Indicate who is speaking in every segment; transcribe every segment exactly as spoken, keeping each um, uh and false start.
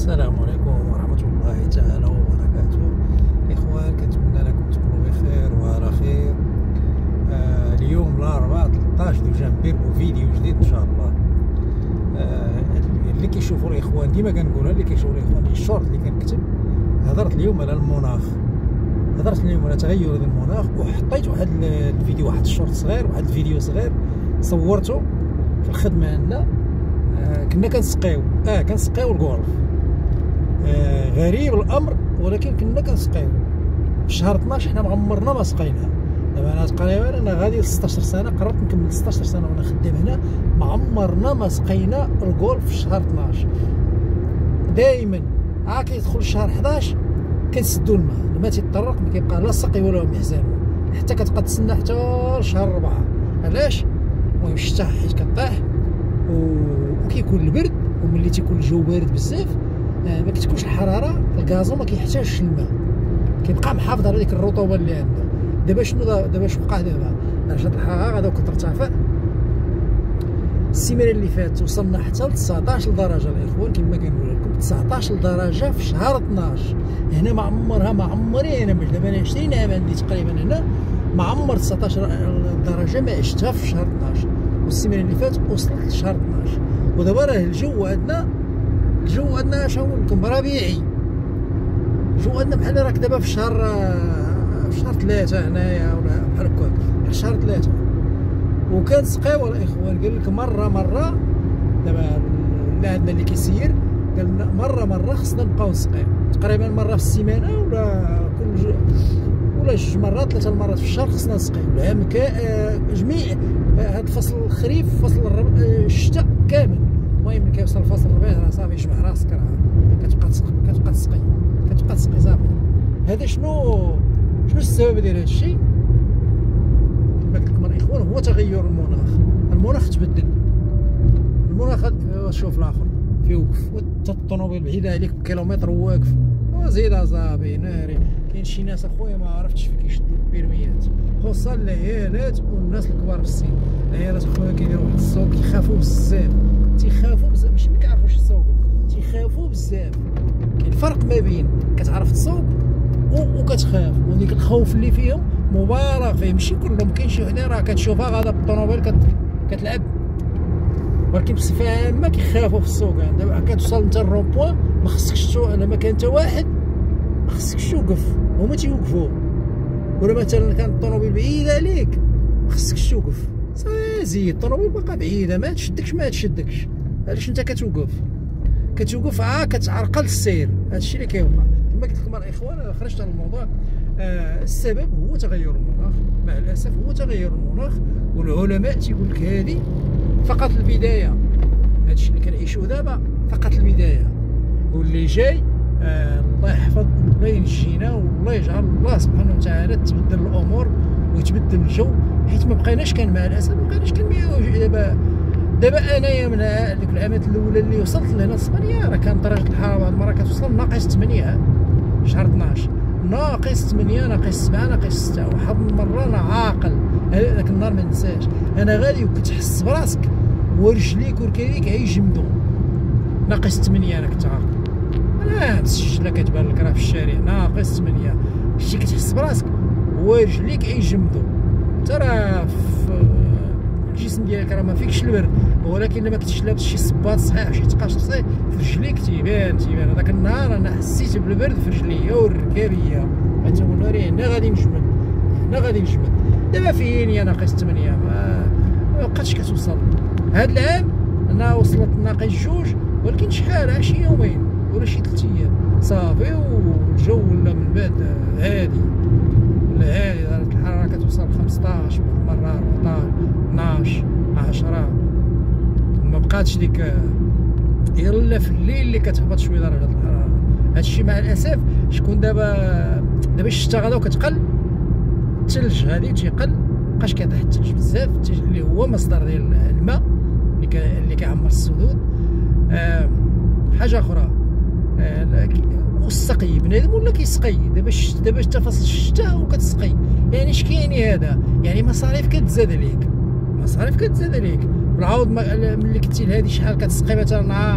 Speaker 1: السلام عليكم ورحمة الله تعالى وبركاته. إخوان، كنتمنى لكم تكونوا بخير وعلى خير. آه اليوم الأربعاء ثلاثطاش دجنبر وفيديو جديد إن شاء الله. آه اللي كيشوفوا الإخوان ديما كنقولها، اللي كيشوفوا الإخوان الشورت اللي كنكتب، هضرت اليوم على المناخ، هضرت اليوم على تغير المناخ، وحطيت واحد الفيديو، واحد الشورت صغير، واحد الفيديو صغير صورته في الخدمة عندنا. آه كنا كنسقيو اه كنسقيو الكولف. آه غريب الامر، ولكن كنا كنسقيو في شهر اثناش. حنا معمرنا ما سقيناها. دابا انا تقريبا انا غادي ستطاش سنه، قربت نكمل ستطاش سنه وانا خدام هنا، معمرنا ما سقينا الكولف في شهر اثناش. دائما عا كيدخل الشهر حداش كنسدو الماء، الماء تيطرق، ما كيبقى لا السقي ولا هم يحزنوا، حتى كتبقى تسنى حتى شهر أربعة. علاش؟ المهم الشتا حيت كطيح وكيكون البرد، وملي تيكون الجو بارد بزاف آه ما كتكونش الحراره، الكازو ما كيحتاجش الماء، كيبقى محافظ على ديك الرطوبه اللي عنده. دابا شنو دابا اش وقع؟ دابا درجه الحراره غادا كترتفع. السيمانه اللي فاتت وصلنا حتى ل تسعطاش درجه الاخوان، كما كنقول لكم تسعطاش درجه في شهر اثناش. هنا ما عمرها ما عمري انا دابا انا عشرين عام عندي تقريبا هنا، ما عمر تسعطاش درجه ما عشتها في شهر اثناش، والسيمانه اللي فاتت وصلت لشهر اثناش. ودابا راه الجو عندنا الجو عندنا اش نقول لكم ربيعي. الجو عندنا بحال راك دابا في شهر في شهر ثلاثة هنايا ولا بحال هكاك في شهر ثلاثة. وكنسقيو الاخوان، قال لك مره مره دابا اللي عندنا اللي كيسير قال لنا مره مره خصنا نبقاو نسقيو، تقريبا مره في السيمانه ولا كل جو ولا جوج مرات ثلاثه المرات في الشهر خصنا نسقيو. العام جميع هاد فصل الخريف، فصل الشتاء كامل. المهم ملي كيوصل فصل الربيع راه صافي شبح راسك، راه كتبقى تسقي كتبقى تسقي كتبقى تسقي صافي. هذا شنو شنو السبب ديال هذا الشيء؟ كما قلت لكم الاخوان، هو تغير المناخ. المناخ تبدل، المناخ شوف الاخر فيه وقف، حتى الطوموبيل بعيده عليك بكيلومتر واقف، وزيد صافي ناري. كاين شي ناس اخويا ما عرفتش فين كيشدوا البيرميات، خصوصا العيالات والناس الكبار في السن. العيالات اخويا كيديروا واحد السوق، كيخافوا بزاف، تيخافوا بزاف، ماشي ما كيعرفوش يسوقوا، تيخافوا بزاف. كاين فرق ما بين كتعرف تسوق وكتخاف، وديك الخوف اللي فيهم مبالغ فيه، ماشي كلهم. كاين شي وحدين راه كتشوفها غادا بالطوموبيل كت... كتلعب، ولكن بصفه عامه كيخافوا في السوقان. دابا كتوصل انت الرومبوان ما خصكش تو... لما كان انت واحد ما خصكش توقف، هما تيوقفوا. ولا مثلا كانت الطوموبيل بعيده عليك ما خصكش توقف، صافي زيد الطوموبيل باقا بعيده، ما تشدكش ما تشدكش. علاش انت كتوقف؟ كتوقف عا كتعرقل السير. هادشي اللي كيوقع. كما قلت لكم الاخوان، انا خرجت على الموضوع. آه السبب هو تغير المناخ، مع الاسف هو تغير المناخ. والعلماء تيقول لك هذه فقط البدايه، هادشي اللي كنعيشوه دابا فقط البدايه، واللي جاي آه الله يحفظ، الله ينجينا، والله يجعل الله سبحانه وتعالى تبدل الامور ويتبدل الجو، حيت ما بقيناش كان مع الاسف ما بقيناش كنبيعو. دابا دابا انايا من ديك العامات الاولى اللي وصلت لهنا لاسبانيا راه كان درجه الحراره بعض المرات كتوصل ناقص ثمانية في شهر اثناش، ناقص ثمانية، ناقص سبعة، ناقص ستة. واحد المره انا عاقل هذاك النهار ما ننساش، انا غادي وكتحس براسك ورجليك وركاليك غيجمدوا. ناقص ثمانية انا كنت عاقل، انا مسجله كتبان لك راه في الشارع ناقص ثمانية. شتي كتحس براسك ورجليك غيجمدوا. ترى الجسم ديالك راه ما فيكش البرد، ولكن لما كنتيش لابس شي صباط صحيح، شي تقاش صحيح في رجليك تيبان تيبان. هذاك النهار انا حسيت بالبرد في رجليا والركابيه، تنقول ناري هنا غادي نجمد، هنا غادي نجمد. دابا فين يا ناقص ثمانية ما بقاتش كتوصل. هاد العام انا وصلت ناقص جوج، ولكن شحال عا شي يومين ولا شي ثلاث ايام صافي، والجو ولا من بعد هادي ولا هادي. درجه الحراره كتوصل خمسطاش بعض المرات، أربعطاش، اثناش، عشرة. ما بقاتش ديك الا في الليل اللي كتهبط شويه درجه الحراره. هادشي مع الاسف. شكون دابا دابا الشتا غدا وكتقل، الثلج غادي تيقل، مابقاش كيطيح الثلج بزاف، الثلج اللي هو مصدر ديال الماء اللي اللي كيعمر السدود. آه حاجه اخرى، آه والسقي بنادم ولا كيسقي دابا دابا حتى فصل الشتاء وكتسقي. يعني اش كاين هذا؟ يعني مصاريف كتزاد عليك، مصاريف كتزاد عليك. والعوض ملي كنتي لهادي شحال كتسقي مثلا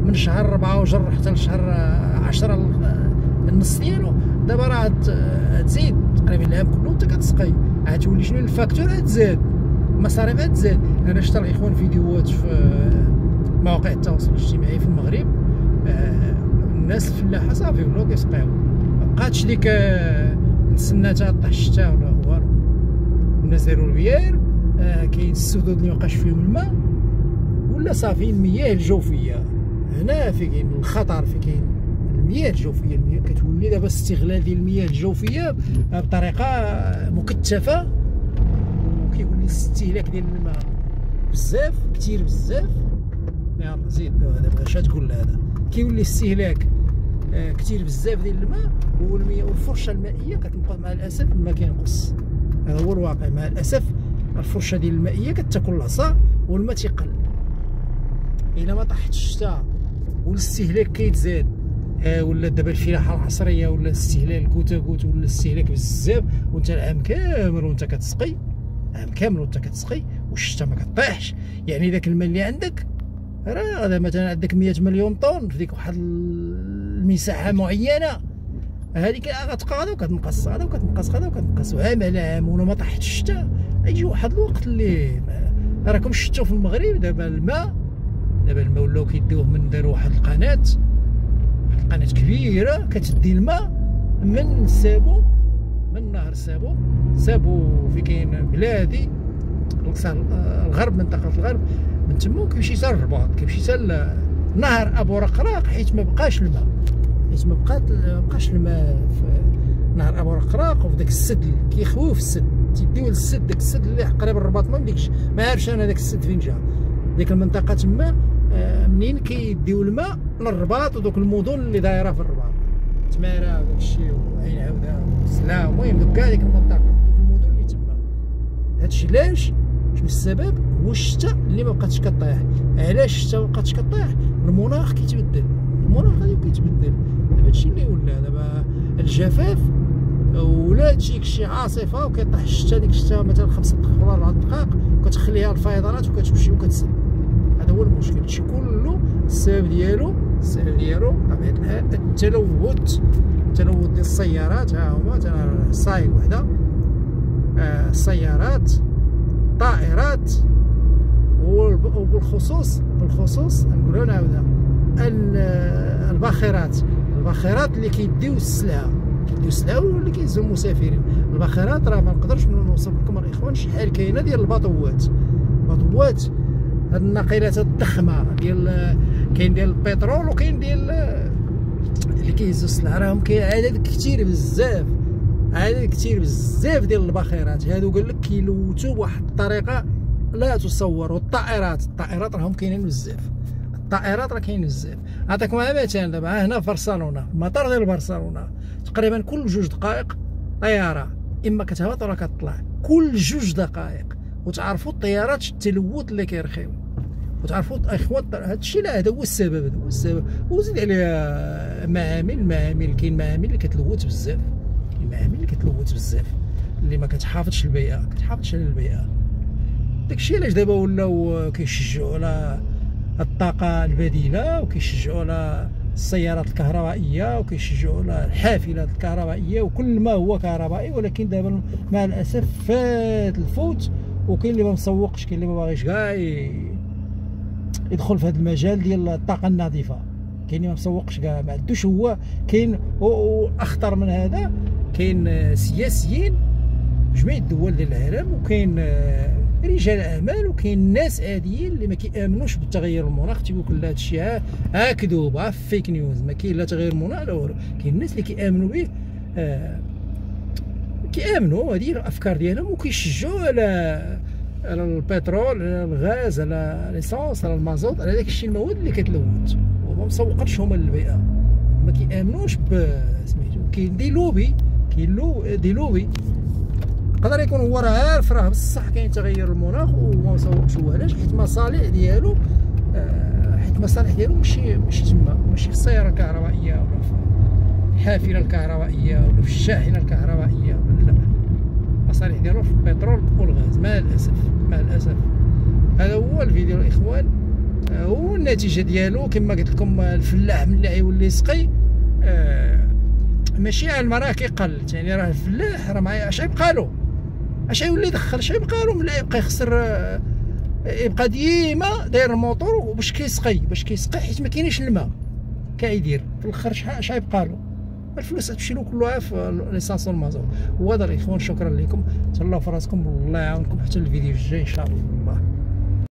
Speaker 1: من شهر ربعة وجر حتى لشهر عشرة النص ديالو. دابا راه تزيد تقريبا العام كله انت كتسقي، عاد تولي شنو الفاكتور تزاد، المصاريف تزاد. انا شفت الاخوان فيديوهات في مواقع التواصل الاجتماعي في المغرب، آه الناس الفلاحه صافي ولاو كيسقيو، مبقاتش ديك نتسنى تا طيح الشتا ولا والو. الناس داروا البيار، آه كاين السدود اللي مبقاش فيهم الماء، ولا صافي المياه الجوفيه. هنا في كاين الخطر، في كاين المياه الجوفيه. المياه كتولي دابا استغلال ديال المياه الجوفيه بطريقه مكثفه، وكيولي الاستهلاك ديال الماء بزاف كثير بزاف. يلاه زيد دابا اش تقول هذا، كيولي الاستهلاك آه كثير بزاف ديال الماء، والمياه والفرشه المائيه كتنقص مع الاسف. الماء كينقص، هذا هو الواقع مع الاسف. الفرشه ديال المائيه كتاكل العصا والماء تيقل. الا ما طاحتش الشتاء والاستهلاك كيتزاد، آه ولا دابا الفلاحه العصريه ولا الاستهلاك كوتا كوت ولا الاستهلاك بزاف، وانت العام كامل وانت كتسقي، عام كامل وانت كتسقي والشتاء ما كطيحش، يعني داك الماء اللي عندك راه هذا مثلا عندك مية مليون طن في ديك واحد المساحه معينه، هذيك غتبقى غدا وكتنقص غدا وكتنقص غدا وكتنقص. عام على عام ولا ما طاحتش الشتاء، يجي واحد الوقت اللي راكم شفتوا في المغرب دابا الماء، دابا الماء ولاو كيديوه من داروا واحد القناه، واحد القناه كبيره كتدي الماء من سابو، من نهر سابو. سابو في كاين بلادي الغرب، منطقه الغرب، من تما كيمشي حتى للرباط، كيمشي حتى نهر ابو رقراق، حيت ما بقاش الماء، حيت ما بقات ما بقاش الماء في نهر ابو رقراق. وفي داك السد كيخويو في السد، تيديو للسد، داك السد اللي قريب الرباط ما مديكش، ما عارفش انا داك السد فين جا. ديك المنطقه تما آه منين كيديو الماء للرباط ودوك المدن اللي دايره في الرباط، تماره وداك الشيء وعين عوده وسلا، المهم دوك كاع ديك المنطقه، دوك المدن اللي تما. هادشي علاش؟ شنو السبب؟ هو الشتاء اللي ما بقاتش كطيح. علاش الشتاء ما بقاتش كطيح؟ المناخ كيتبدل، المناخ غادي كيتبدل. دابا هادشي اللي ولا دابا الجفاف، ولا تجيك شي عاصفه وكيطيح الشتاء، ديك الشتاء مثلا خمسة دقائق ولا أربعة دقائق وكتخليها الفيضانات وكتمشي وكتسد. هذا هو المشكل. هادشي كله السبب ديالو السبب ديالو بطبيعه الحال التلوث، التلوث ديال السيارات. ها هما انا صايق وحده، آه السيارات، الطائرات، وبالخصوص بالخصوص نقولوا نعاودها الباخرات، الباخرات اللي كيديو السلعه، كيديو السلعه واللي كيهزوا المسافرين. الباخرات راه ما نقدرش نوصف لكم الاخوان شحال كاينه ديال الباطوات، الباطوات هاد الناقلات الضخمه ديال، كاين ديال البترول وكاين ديال اللي كيهزوا السلعه، راهم كاين عدد كثير بزاف، عدد كثير بزاف ديال الباخرات. هادو قال لك كيلوثوا بواحد الطريقه لا تصور. والطائرات، الطائرات راهم كاينين بزاف، الطائرات راه كاين بزاف. نعطيكم مثال، دابا هنا في برشلونه، المطار ديال برشلونه تقريبا كل جوج دقائق طياره اما كتهبط ولا كتطلع، كل جوج دقائق. وتعرفوا الطيارات التلوث اللي كيرخيو، وتعرفوا اخوان هادشي، لا هذا هو السبب، هذا هو السبب. وزيد عليها معامل، معامل كاين معامل اللي كتلوث بزاف، المعامل اللي كتلوث بزاف اللي ما كتحافظش البيئه، كتحافظش على البيئه. داكشي علاش دابا ولاو كيشجعوا على الطاقه البديله، وكيشجعوا على السيارات الكهربائيه، وكيشجعوا على الحافلات الكهربائيه، وكل ما هو كهربائي. ولكن دابا مع الاسف فات الفوت، وكاين اللي ما مسوقش، كاين اللي ما باغيش كاع يدخل في هذا المجال ديال الطاقه النظيفه، كاين اللي ما مسوقش كاع، ما عندوش هو. كاين واخطر من هذا، كاين سياسيين في جميع الدول ديال العالم، وكاين رجال اعمال، وكاين ناس عاديين اللي ما كيامنوش بالتغير المناخ، تيقول لك لا هادشي ها كذوب، ها فيك نيوز، ما كاين لا تغير المناخ لا والو. كاين الناس اللي كيامنوا به، آه كيامنوا هذه الافكار ديالهم، وكيشجعوا على على البترول، على الغاز، على ليسونس، على المازوت، على داك الشيء، المواد اللي كتلوث، وما مسوقتش هما للبيئه، ما كيامنوش ب سميتو. كاين دي لوبي، كاين لو دي لوبي يقدر يكون هو راه عارف راه بصح كاين تغير المناخ وما مسوقش هو. علاش؟ حيت المصالح ديالو، آه حيت المصالح ديالو ماشي ماشي تما، ماشي في السياره الكهربائيه ولا في الحافله الكهربائيه ولا في الشاحنه الكهربائيه، لا، المصالح ديالو في البترول والغاز. مع الاسف مع الاسف هذا هو الفيديو الاخوان. والنتيجه ديالو كما قلت لكم الفلاح ملي غيولي يسقي آه ماشي على المراه كيقلت، يعني راه الفلاح راه معايا اش غيبقى له، اش غيولي يدخل، اش غيبقى له ملي يبقى يخسر، آه يبقى ديما داير الموطور باش كيسقي باش كيسقي حيت ما كاينش الماء كيدير في الاخر اش غيبقى له؟ الفلوس غتمشي له كلها في ليسانس والمازوت. وهذا الاخوان شكرا لكم، تهلاو في راسكم، الله يعاونكم حتى الفيديو الجاي ان شاء الله.